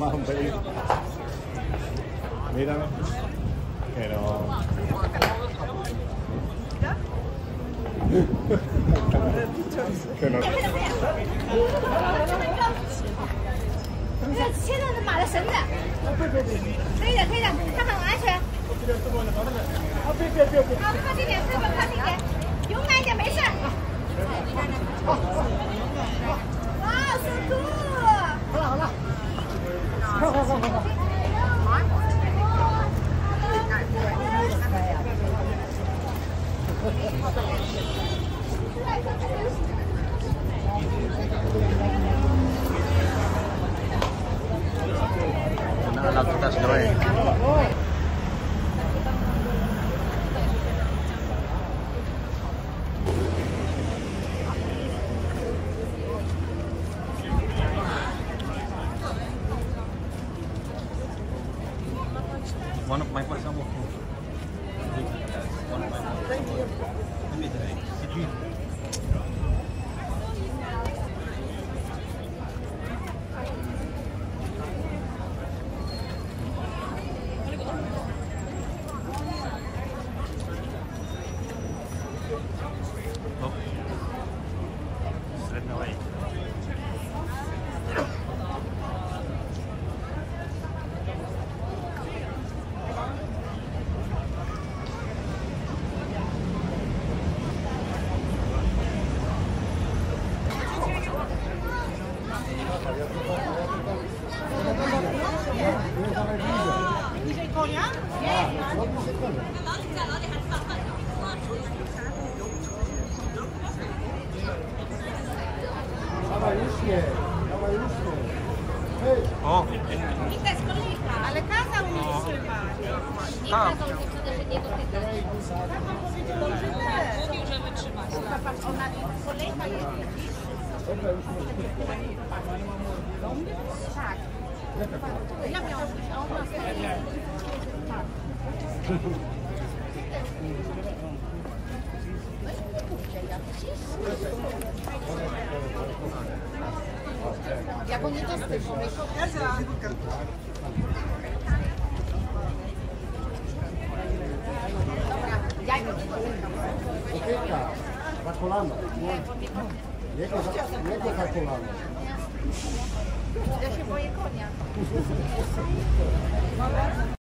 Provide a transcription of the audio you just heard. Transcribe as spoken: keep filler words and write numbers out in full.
más un pelín. Mírame. Que no. que no. 现在是马的绳子，可以的，可以的，他很安全。好，靠近点，师傅靠近点，勇敢一点，没事。哇，so cool！ 好了好了，快快快快快！ Las otras no es. One of my first one of my Thank you. Thank you. Bliżej konia? Nie. Dawaj już nie, dawaj już nie. O! I to jest kolejka. Ale kazał mi trzymać. Nie kazał dziewczyny, że nie dotyka. Tata powiedział, że nie. Mówił, że wytrzymać. Patrz, ona kolejka jest. Tak. Ja miałam być, a ona stoi. Tak. Jak on nie dostyczy, dobra, ja go nie dotykam. Opieka, za kolano. Nie go za, nie go za kolano. Ja się boję konia.